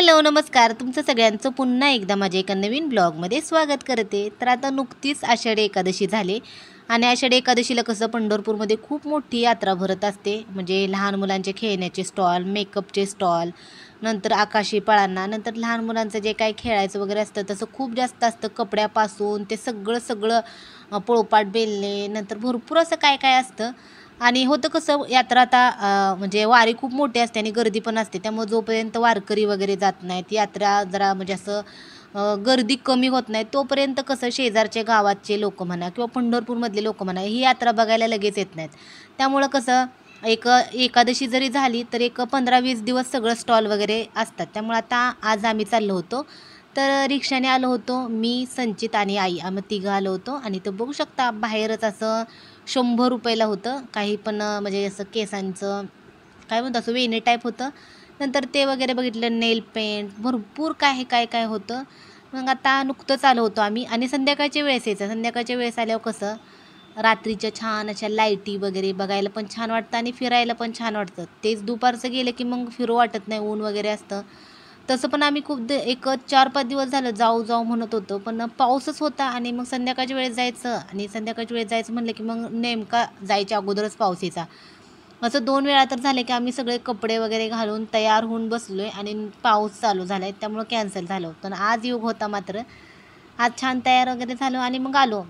Hello नमस्कार, तुमचं सगळ्यांचं पुन्हा एकदा माझ्या एका नवीन ब्लॉगमध्ये स्वागत करते। तर आता नुकतीच आषाढी एकादशी झाली आणि आषाढी एकादशीला कसं पंढरपूरमध्ये खूप मोठी यात्रा भरत असते। म्हणजे लहान मुलांचे खेळण्याचे स्टॉल, मेकअपचे स्टॉल, नंतर आकाशी पळांना, नंतर लहान मुलांचं जे काही खेळायचं वगैरे असतं तसं खूप जास्त असतं। कपड्यापासून ते सगळं सगळं पोळपाट बेलणे, नंतर भरपूर असं काय काय असतं। आणि होतं कसं, यात्रा आता म्हणजे वारी खूप मोठी असते आणि गर्दी पण असते, त्यामुळे जोपर्यंत वारकरी वगैरे जात नाहीत, यात्रा जरा म्हणजे असं गर्दी कमी होत नाही तोपर्यंत कसं शेजारचे गावाचे लोक म्हणा किंवा पंढरपूरमधले लोक म्हणा ही यात्रा बघायला लगेच येत नाहीत। त्यामुळं कसं एकादशी जरी झाली तर 15-20 दिवस सगळं स्टॉल वगैरे असतात। त्यामुळे आता आज आम्ही चाललो होतो, तर रिक्षाने आलो होतो, मी, संचित आणि आई, आम्ही तिघं आलो होतो। आणि तर बघू शकता बाहेरच असं 100 रुपयाला होतं काही पण, म्हणजे असं केसांचं काय म्हणतो असं वेणी टाईप होतं। नंतर ते वगैरे बघितलं, नेल पेंट, भरपूर काय काय काय होतं। मग आता नुकतंच आलो होतो आम्ही आणि संध्याकाळच्या वेळेस यायचं। संध्याकाळच्या वेळेस आल्यावर कसं रात्रीच्या छान अशा लाईटी वगैरे बघायला पण छान वाटतं आणि फिरायला पण छान वाटतं। तेच दुपारचं गेलं की मग फिरू वाटत नाही, ऊन वगैरे असतं। तसं पण आम्ही खूप 4-5 दिवस झालं जाऊ जाऊ म्हणत होतो, पण पाऊसच होता आणि मग संध्याकाळच्या वेळेस जायचं आणि संध्याकाळच्या वेळेस जायचं म्हणलं की मग नेमका जायच्या अगोदरच पाऊस यायचा। असं 2 वेळा तर झाले की आम्ही सगळे कपडे वगैरे घालून तयार होऊन बसलोय आणि पाऊस चालू झाला आहे, त्यामुळं कॅन्सल झालं। पण आज योग होता मात्र, आज छान तयार वगैरे झालो आणि मग आलो।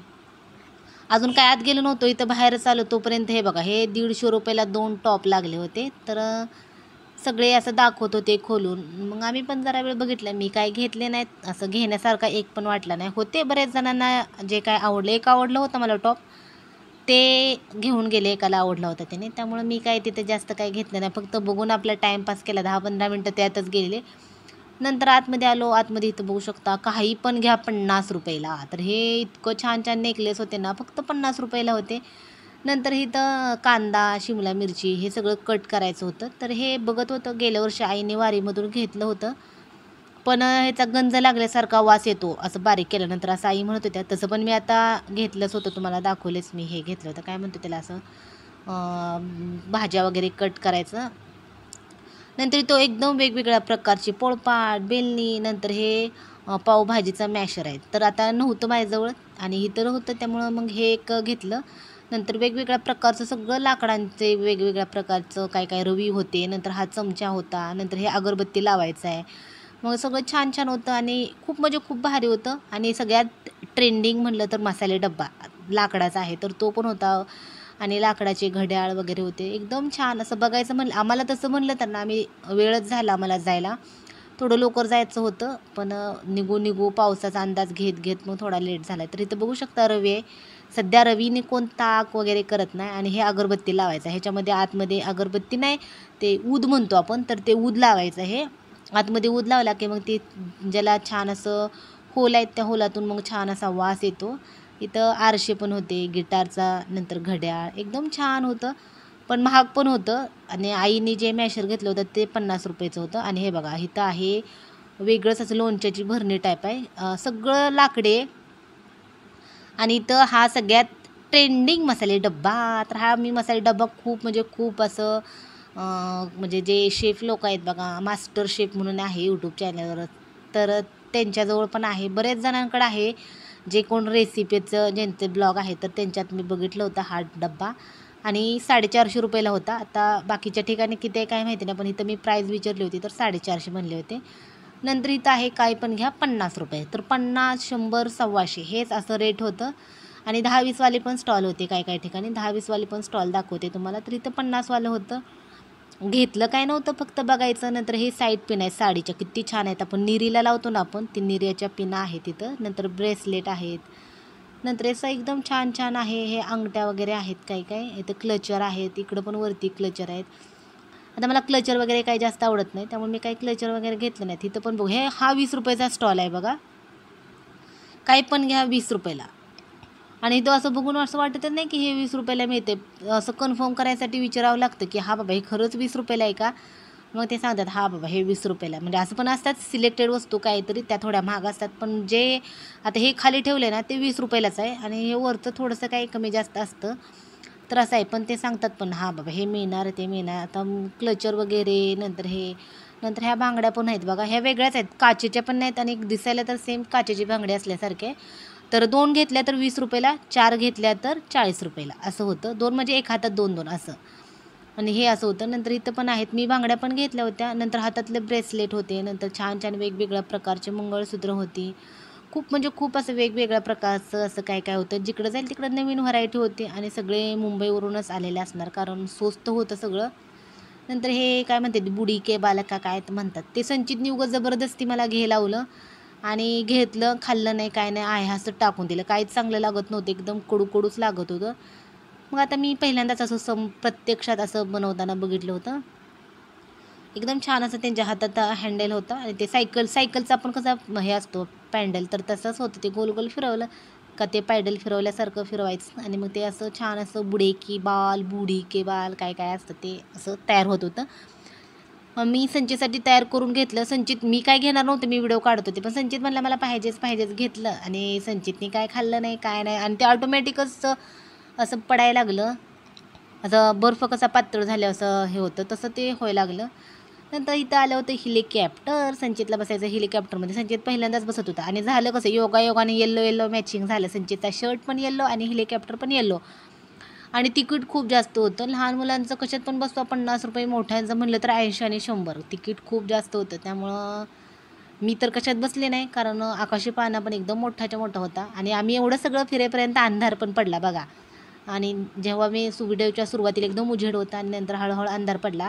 अजून काय आत गेलो नव्हतो, इथं बाहेरच आलो तोपर्यंत हे बघा, हे 150 रुपयाला 2 टॉप लागले होते। तर सगळे असं दाखवत होते खोलून, मग आम्ही पण जरा वेळ बघितलं। मी काय घेतले नाहीत, असं घेण्यासारखा एक पण वाटला नाही। होते बरेच जणांना जे काय आवडलं, एक आवडलं होतं मला टॉप, ते घेऊन गेले, एकाला आवडला होता त्याने, त्यामुळे मी काय तिथे जास्त काही घेतलं नाही, फक्त बघून आपला टाईमपास केला, 10-15 मिनटं त्यातच गेले। नंतर आतमध्ये आलो, आतमध्ये इथं बघू शकता काही पण घ्या 50 रुपयाला। तर हे इतकं छान छान नेकलेस होते ना, फक्त 50 रुपयाला होते। नंतर इथं कांदा, शिमला मिरची हे सगळं कट करायचं होतं, तर हे बघत होतं। गेल्या वर्षी आईने वारीमधून घेतलं होतं, पण ह्याचा गंज लागल्यासारखा वास येतो असं बारीक केल्यानंतर, असं आई म्हणत होत्या। तसं पण मी आता घेतलंच होतं, तुम्हाला दाखवलेच मी, हे घेतलं होतं काय म्हणतो त्याला, असं भाज्या वगैरे कट करायचं। नंतर तो एकदम वेगवेगळ्या प्रकारची पोळपाट, बेलणी, नंतर हे पावभाजीचा मॅशर आहे। तर आता नव्हतं माझ्याजवळ आणि इतर होतं, त्यामुळं मग हे एक घेतलं। नंतर वेगवेगळ्या प्रकारचं सगळं लाकडांचे वेगवेगळ्या प्रकारचं काय काय रवी होते, नंतर हा चमचा होता, नंतर हे अगरबत्ती लावायचं आहे। मग सगळं छान छान होतं आणि खूप म्हणजे खूप भारी होतं। आणि सगळ्यात ट्रेंडिंग म्हटलं तर मसाले डब्बा लाकडाचा आहे, तर तो पण होता आणि लाकडाचे घड्याळ वगैरे होते, एकदम छान। असं बघायचं म्हणलं आम्हाला, तसं म्हणलं तर ना, आम्ही वेळच झाला आम्हाला जायला, थोडं लवकर जायचं होतं, पण निघू पावसाचा अंदाज घेत घेत मग थोडा लेट झाला। तर इथं बघू शकता रवी आहे, सध्या रवीने कोण ताक वगैरे करत नाही। आणि हे अगरबत्ती लावायचं, ह्याच्यामध्ये आतमध्ये अगरबत्ती नाही, ते ऊद म्हणतो आपण, तर ते ऊद लावायचं। हे आतमध्ये ऊद लावला की मग ते ज्याला छान असं होल आहेत त्या होलातून मग छान असा वास येतो। इथं आरसे पण होते गिटारचा, नंतर घड्याळ, एकदम छान होतं, पण महाग पण होतं। आणि आईने जे मॅशर घेतलं होतं ते 50 रुपयाचं होतं। आणि हे बघा, इथं आहे वेगळंच असं लोणच्याची भरणी टाईप आहे, सगळं लाकडे। आणि इथं हा सगळ्यात ट्रेंडिंग मसाले डब्बा, तर हा मी मसाले डब्बा खूप म्हणजे खूप असं म्हणजे जे शेफ लोक आहेत बघा, मास्टर शेफ म्हणून आहे यूट्यूब चॅनलवर, तर त्यांच्याजवळ पण आहे, बरेच जणांकडे आहे, जे कोण रेसिपीचं ज्यांचे ब्लॉग आहे तर त्यांच्यात मी बघितलं होतं हा डब्बा। आणि 450 रुपयाला होता। आता बाकीच्या ठिकाणी किती आहे काय माहिती नाही, पण इथं मी प्राईस विचारली होती तर 450 म्हणले होते। नंतर इथं आहे काय पण घ्या 50 रुपये, तर 50, 100, 125 हेच असं रेट होतं। आणि 10-20 वाले पण स्टॉल होते, काय काय ठिकाणी 10-20 वाले पण स्टॉल दाखवते तुम्हाला। तर इथं 50 वालं होतं, घेतलं काय नव्हतं, फक्त बघायचं। नंतर हे साईड पिन आहे साडीच्या, किती छान आहेत, आपण निरीला लावतो ना आपण, ती निऱ्याच्या पिना आहेत तिथं। नंतर ब्रेसलेट आहेत, नंतर असं एकदम छान छान आहे, हे अंगठ्या वगैरे आहेत काय काय, इथं क्लचर आहेत, इकडं पण वरती क्लचर आहेत। आता मला क्लचर वगैरे काही जास्त आवडत नाही, त्यामुळे मी काही क्लचर वगैरे घेतलं नाही। तिथं पण बघू, हा 20 रुपयाचा स्टॉल आहे बघा, काही पण घ्या 20 रुपयाला। आणि तो असं बघून असं वाटतच नाही की हे 20 रुपयाला मिळते, असं कन्फर्म करायसाठी विचारावं लागतं की हा बाबा हे खरंच 20 रुपयाला आहे का, मग ते सांगतात हा बाबा हे 20 रुपयाला। म्हणजे असं पण असतात सिलेक्टेड वस्तू काहीतरी त्या थोड्या महाग असतात, पण जे आता हे खाली ठेवले ना ते 20 रुपयालाच आहे आणि हे वरचं थोडंसं काही कमी जास्त असतं, तर असं आहे। पण ते सांगतात पण हा बाबा हे मिळणार ते मिळणार। आता क्लचर वगैरे, नंतर हे नंतर ह्या बांगड्या पण आहेत बघा, ह्या वेगळ्याच आहेत, काचेच्या पण नाहीत आणि दिसायला तर सेम काचेची बांगडी असल्यासारखे. तर 2 घेतल्या तर 20 रुपयाला, 4 घेतल्या तर 40 रुपयाला असं होतं. 2 म्हणजे एक हातात 2-2 असं. आणि हे असं होतं. नंतर इथं पण आहेत, मी बांगड्या पण घेतल्या होत्या. नंतर हातातले ब्रेसलेट होते, नंतर छान छान वेगवेगळ्या प्रकारचे मंगळसूत्र होती. खूप म्हणजे खूप असं वेगवेगळ्या प्रकारचं असं काय काय होतं. जिकडं जाईल तिकडं नवीन व्हरायटी होती आणि सगळे मुंबईवरूनच आलेले असणार, कारण स्वस्त होतं सगळं. नंतर हे काय म्हणतात, बुडी के बालक का काय म्हणतात, ते संचितनी उगाच जबरदस्ती मला घे लावलं आणि घेतलं, खाल्लं नाही काय नाही, आहे असं टाकून दिलं. काहीच चांगलं लागत नव्हतं, एकदम कडू कडूच लागत होतं. मग आता मी पहिल्यांदाच असं प्रत्यक्षात असं बनवताना बघितलं होतं. एकदम छान असं त्यांच्या हातात हँडल होतं आणि ते सायकलचा पण कसा हे असतो पॅन्डल, तर तसंच होतं. ते गोल गोल फिरवलं का ते पॅडल फिरवल्यासारखं फिरवायचं आणि मग ते असं छान असं बुडी के बाल काय काय असतं ते असं तयार होत होतं. मग मी संचितसाठी तयार करून घेतलं. संचित, मी काय घेणार नव्हते, मी व्हिडिओ काढत होते, पण संचित म्हणला मला पाहिजेच घेतलं आणि संचितनी काय खाल्लं नाही काय नाही आणि ते ऑटोमॅटिकच असं पडायला लागलं. असं बर्फ कसा पातळ झालं असं हे होतं, तसं ते व्हायला लागलं. नंतर इथं आलं होतं हेलिकॉप्टर. संचितला बसायचं हेलिकॉप्टरमध्ये. संचित पहिल्यांदाच बसत होता आणि झालं कसं, योगायोगाने येल्लो मॅचिंग झालं. संचितचा शर्ट पण येल्लो आणि हेलिकॉप्टर पण येल्लो. आणि तिकीट खूप जास्त होतं. लहान मुलांचं कशात पण बसतो 50 रुपये, मोठ्यांचं म्हणलं तर 80 आणि 100. तिकीट खूप जास्त होतं. त्यामुळं मी तर कशात बसले नाही, कारण आकाशी पाळणा पण एकदम मोठाच्या मोठा होता आणि आम्ही एवढं सगळं फिरेपर्यंत अंधार पण पडला बघा. आणि जेव्हा मी व्हिडिओच्या सुरुवातीला एकदम उजेड होता आणि नंतर हळूहळू अंधार पडला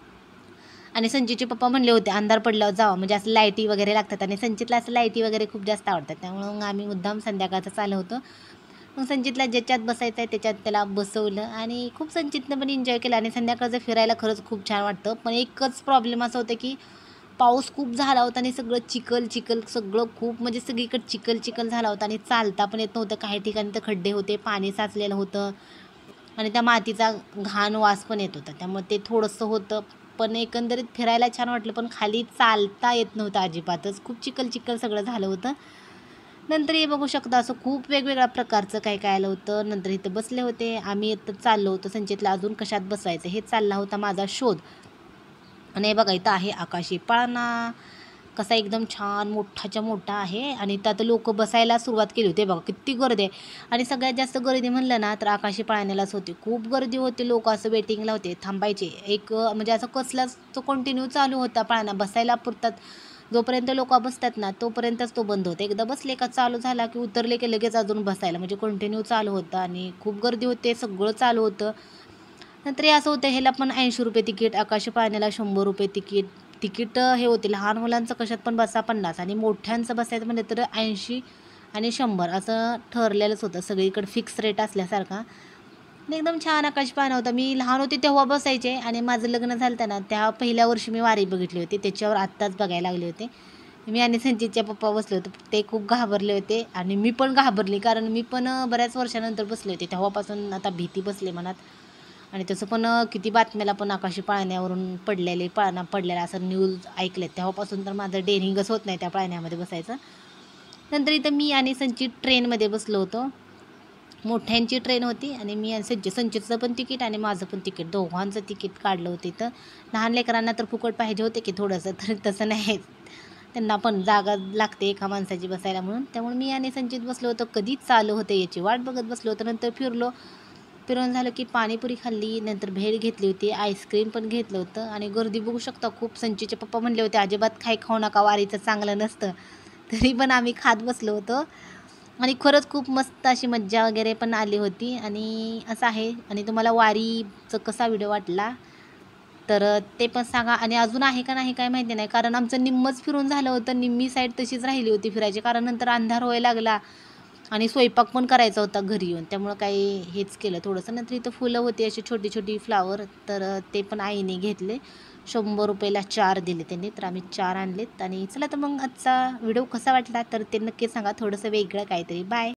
आणि संचितचे पप्पा म्हणले होते अंधार पडल्यावर जावा, म्हणजे असं लाईटी वगैरे लागतात आणि संचितला असं लाईटी वगैरे खूप जास्त आवडतात. त्यामुळं मग आम्ही मुद्दाम संध्याकाळचं चालू होतं. मग संचितला ज्याच्यात बसायचं आहे त्याच्यात त्याला बसवलं आणि खूप संचितनं पण एन्जॉय केलं आणि संध्याकाळचं फिरायला खरंच खूप छान वाटतं. पण एकच प्रॉब्लेम असा होता की पाऊस खूप झाला होता आणि सगळं चिखल सगळं खूप म्हणजे सगळीकडे चिखल झाला होता आणि चालता पण येत नव्हतं. काही ठिकाणी तर खड्डे होते, पाणी साचलेलं होतं आणि त्या मातीचा घाण वास पण येत होता. त्यामुळे ते थोडंसं होतं, पण एकंदरीत फिरायला छान वाटलं. पण खाली चालता येत नव्हतं अजिबातच, खूप चिखल सगळं झालं होतं. नंतर हे बघू शकता असं खूप वेगवेगळ्या प्रकारचं काय काय आलं होतं. नंतर इथं बसले होते आम्ही, इथं चाललो होतो संचितला अजून कशात बसायचं हे चालला होता माझा शोध. आणि हे बघा इथं आहे आकाशी पाळणा, कसा एकदम छान मोठाच्या मोठा आहे आणि त्यात लोक बसायला सुरुवात केली होती. बघा किती गर्दी आहे आणि सगळ्यात जास्त गर्दी म्हणलं ना तर आकाशी पाळण्यालाच होती. खूप गर्दी होती, लोक असं वेटिंगला होते, थांबायचे. एक म्हणजे असं कसलाच तो कंटिन्यू चालू होता पाळणा, बसायला पुरतात. जोपर्यंत लोक बसतात ना तोपर्यंतच तो बंद होतो. एकदा बसले का चालू झाला की उतरले की लगेच अजून बसायला, म्हणजे कंटिन्यू चालू होतं आणि खूप गर्दी होते, सगळं चालू होतं. नंतर हे असं होतं, ह्याला पण 80 रुपये तिकीट, आकाशी पाळण्याला 100 रुपये तिकीट. हे होते लहान मुलांचं कशात पण बसा 50 आणि मोठ्यांचं बसायचं म्हणलं तर 80 आणि 100 असं ठरलेलंच होतं, सगळीकडे फिक्स रेट असल्यासारखा. आणि एकदम छान आकाश पाळणा होता. मी लहान होते तेव्हा बसायचे आणि माझं लग्न झालं ना त्या पहिल्या वर्षी मी वारी बघितली होती, त्याच्यावर आत्ताच बघायला लागले होते. मी आणि संचितच्या पप्पा बसले होते, ते खूप घाबरले होते आणि मी पण घाबरली, कारण मी पण बऱ्याच वर्षानंतर बसले होते. तेव्हापासून आता भीती बसली मनात. आणि तसं पण किती बातम्याला पण आकाशी पाळण्यावरून पाळणा पडलेला असं न्यूज ऐकले, तेव्हापासून तर माझं डेअरिंगच होत नाही त्या पाळण्यामध्ये बसायचं. नंतर इथं मी आणि संचित ट्रेनमध्ये बसलो होतो. मोठ्यांची ट्रेन होती आणि मी आणि संचितचं पण तिकीट आणि माझं पण तिकीट, दोघांचं तिकीट काढलं होतं इथं. लहान लेकरांना तर फुकट पाहिजे होते की थोडंसं, तर तसं नाही, त्यांना पण जागा लागते एका माणसाची बसायला म्हणून. त्यामुळे मी आणि संचित बसलो होतो, कधीच चालू होते याची वाट बघत बसलो होतो. नंतर फिरून झालं की पाणीपुरी खाल्ली, नंतर भेळ घेतली होती, आईस्क्रीम पण घेतलं होतं आणि गर्दी बघू शकता खूप. संचितचे पप्पा म्हणले होते अजिबात खाऊ नका, वारीचं चांगलं नसतं, तरी पण आम्ही खात बसलो होतो आणि खरंच खूप मस्त अशी मज्जा वगैरे पण आली होती. आणि असं आहे. आणि तुम्हाला वारीचं कसा व्हिडिओ वाटला तर ते पण सांगा. आणि अजून आहे का नाही काय माहिती नाही, कारण आमचं निम्मच फिरून झालं होतं, निम्मी साईड तशीच राहिली होती फिरायची, कारण नंतर अंधार व्हायला लागला आणि स्वयंपाक पण करायचा होता घरी येऊन, त्यामुळं काही हेच केलं थोडंसं. नंतर इथं फुलं होती अशी छोटी छोटी फ्लावर, तर ते पण आईने घेतले. 100 रुपयाला 4 दिले त्यांनी, तर आम्ही 4 आणलेत. आणि चला तर मग आजचा व्हिडिओ कसा वाटला तर ते नक्की सांगा, थोडंसं वेगळं काहीतरी. बाय.